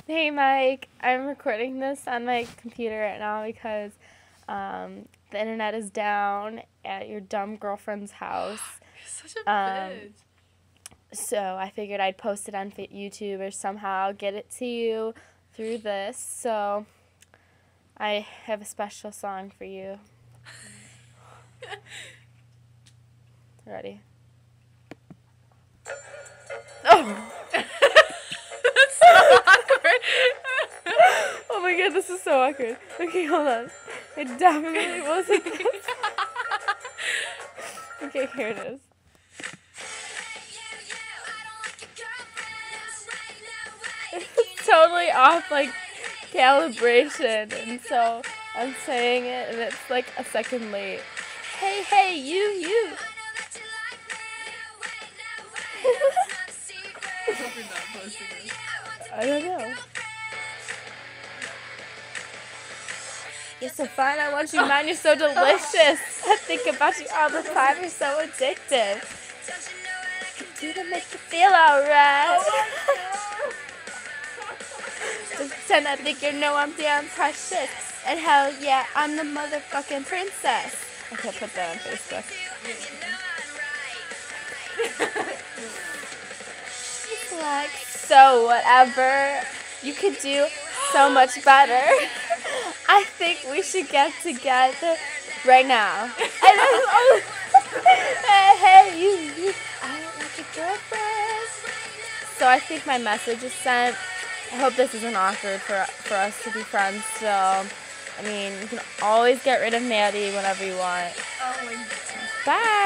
Hey Mike, I'm recording this on my computer right now because the internet is down at your dumb girlfriend's house. You're such a bitch. So I figured I'd post it on YouTube or somehow get it to you through this. So I have a special song for you. Ready? Oh! That's so awkward. Oh my god, this is so awkward. Okay, hold on. It definitely wasn't this. Okay, here it is. It's totally off, like, calibration, and so I'm saying it, and it's like a second late. Hey, hey, you. I hope you're not posting this. I don't know. You're so fine, I want you mine, you're so delicious. I think about you all the time, you're so addictive. Do to make you feel alright. Just pretend I think you know I'm damn precious. And hell yeah, I'm the motherfucking princess. I can't put that on Facebook. Like, so whatever. You could do so much better. I think we should get together right now. Hey, you. I don't like your girlfriend. So I think my message is sent. I hope this isn't awkward for us to be friends still. I mean, you can always get rid of Maddie whenever you want. Oh my god. Bye.